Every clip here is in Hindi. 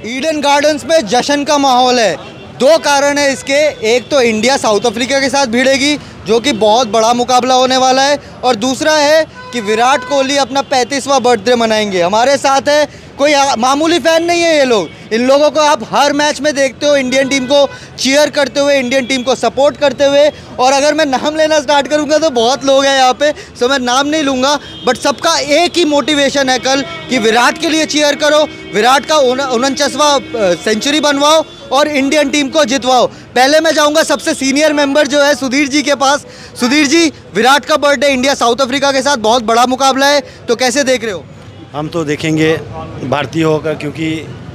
ईडन गार्डन्स में जश्न का माहौल है। दो कारण है इसके, एक तो इंडिया साउथ अफ्रीका के साथ भिड़ेगी जो कि बहुत बड़ा मुकाबला होने वाला है, और दूसरा है कि विराट कोहली अपना 35वां बर्थडे मनाएंगे। हमारे साथ है, कोई मामूली फ़ैन नहीं है ये लोग। इन लोगों को आप हर मैच में देखते हो इंडियन टीम को चीयर करते हुए, इंडियन टीम को सपोर्ट करते हुए। और अगर मैं नाम लेना स्टार्ट करूंगा तो बहुत लोग हैं यहाँ पे, सो मैं नाम नहीं लूँगा, बट सबका एक ही मोटिवेशन है कल कि विराट के लिए चीयर करो, विराट का 49वां सेंचुरी बनवाओ और इंडियन टीम को जितवाओ। पहले मैं जाऊंगा सबसे सीनियर मेंबर जो है सुधीर जी के पास। सुधीर जी, विराट का बर्थडे, इंडिया साउथ अफ्रीका के साथ बहुत बड़ा मुकाबला है, तो कैसे देख रहे हो? हम तो देखेंगे भारतीय होकर, क्योंकि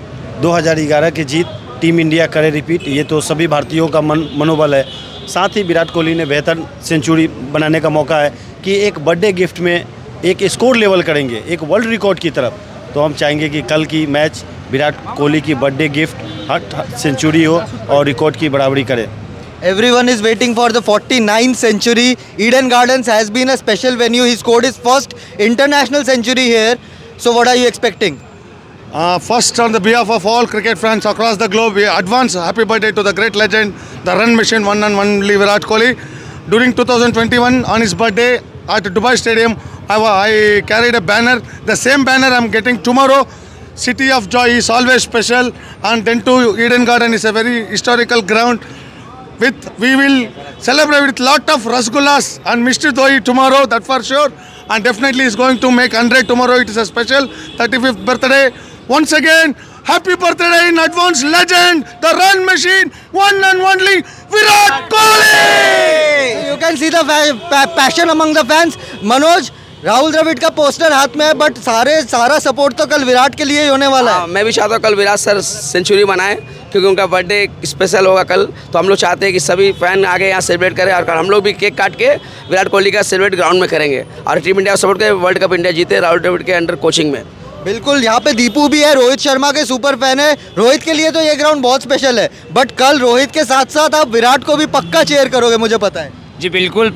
2011 की जीत टीम इंडिया करे रिपीट, ये तो सभी भारतीयों का मनोबल है। साथ ही विराट कोहली ने बेहतर सेंचुरी बनाने का मौका है कि एक बर्थडे गिफ्ट में एक स्कोर लेवल करेंगे, एक वर्ल्ड रिकॉर्ड की तरफ। तो हम चाहेंगे कि कल की मैच विराट कोहली की बर्थडे गिफ्ट सेंचुरी हो और रिकॉर्ड की बराबरी करे। Everyone is waiting for the 49th century. Eden Gardens has been a special venue. He scored his first international century here. So what are you expecting? First, on the behalf of all cricket fans across the globe, we advance happy birthday to the great legend, the run machine, one and only Virat Kohli. During 2021, on his birthday at Dubai Stadium, I carried a banner. The same banner I'm getting tomorrow. City of Joy is always special, and then too Eden Garden is a very historical ground. We will celebrate with lot of rasgullas and Mr. Doi tomorrow, that for sure, and definitely is going to make 100 tomorrow. It is a special 35th birthday. Once again, happy birthday in advance, legend, the run machine, one and only Virat Kohli. You can see the passion among the fans. Manoj, Rahul Dravid का पोस्टर हाथ में है, बट सारा सपोर्ट तो कल विराट के लिए ही होने वाला है। मैं भी चाहता हूँ कल विराट सर सेंचुरी बनाए, क्योंकि उनका बर्थडे स्पेशल होगा कल। तो हम लोग चाहते हैं कि सभी फैन आगे यहाँ सेलिब्रेट करें, और हम लोग भी केक काट के विराट कोहली का सेलिब्रेट ग्राउंड में करेंगे, और टीम इंडिया को सपोर्ट करें, वर्ल्ड कप इंडिया जीते राहुल द्रविड़ के अंडर कोचिंग में। बिल्कुल, यहाँ पे दीपू भी है, रोहित शर्मा के सुपर फैन है। रोहित के लिए तो ये ग्राउंड बहुत स्पेशल है, बट कल रोहित के साथ साथ आप विराट को भी पक्का चेयर करोगे, मुझे पता है। जी बिल्कुल,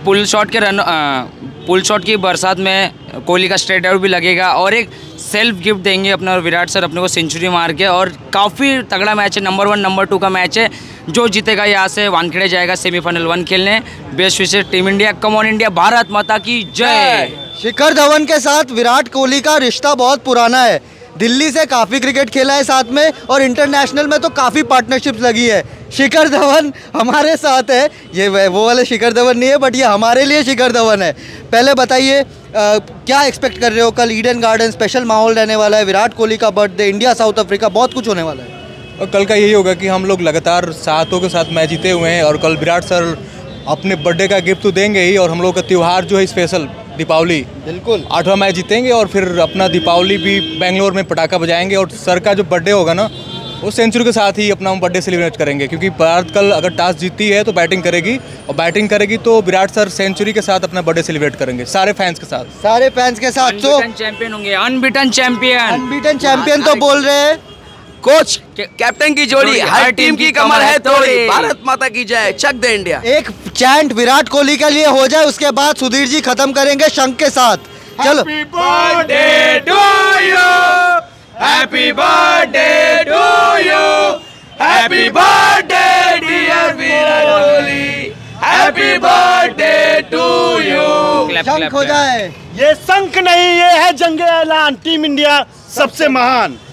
पुल शॉट की बरसात में कोहली का स्ट्रेट आउट भी लगेगा, और एक सेल्फ गिफ्ट देंगे अपना विराट सर अपने को सेंचुरी मार के। और काफ़ी तगड़ा मैच है, नंबर 1 नंबर 2 का मैच है। जो जीतेगा यहाँ से वानखेड़े जाएगा सेमीफाइनल 1 खेलने। बेस्ट विशेष team India, come on India, Bharat माता की जय। शिखर धवन के साथ विराट कोहली का रिश्ता बहुत पुराना है। दिल्ली से काफ़ी क्रिकेट खेला है साथ में, और इंटरनेशनल में तो काफ़ी पार्टनरशिप्स लगी है। शिखर धवन हमारे साथ है, ये वो वाले शिखर धवन नहीं है, बट ये हमारे लिए शिखर धवन है। पहले बताइए क्या एक्सपेक्ट कर रहे हो? कल ईडन गार्डन स्पेशल माहौल रहने वाला है, विराट कोहली का बर्थडे, इंडिया साउथ अफ्रीका, बहुत कुछ होने वाला है। और कल का यही होगा कि हम लोग लगातार 7 के साथ मैच जीते हुए हैं, और कल विराट सर अपने बर्थडे का गिफ्ट तो देंगे ही, और हम लोग का त्यौहार जो है स्पेशल दीपावली, बिल्कुल 8वां मैच जीतेंगे, और फिर अपना दीपावली भी बेंगलोर में पटाखा बजाएंगे। और सर का जो बर्थडे होगा ना, वो सेंचुरी के साथ ही अपना हम बर्थडे सेलिब्रेट करेंगे, क्योंकि भारत कल अगर टॉस जीतती है तो बैटिंग करेगी, और बैटिंग करेगी तो विराट सर सेंचुरी के साथ अपना बर्थडे सेलिब्रेट करेंगे सारे फैंस के साथ। तो चैंपियन होंगे, अनबीटन चैंपियन तो बोल रहे हैं। कोच कैप्टन की जोड़ी हर टीम की कमर है तोड़ी, भारत माता की जय, चक दे इंडिया। एक चैंट विराट कोहली के लिए हो जाए, उसके बाद सुधीर जी खत्म करेंगे शंख के साथ। चलो, happy birthday to you, happy birthday to you, happy birthday dear Virat Kohli, happy birthday to you. शंख हो जाए। ये शंख नहीं, ये है जंग ऐलान, टीम इंडिया सबसे महान।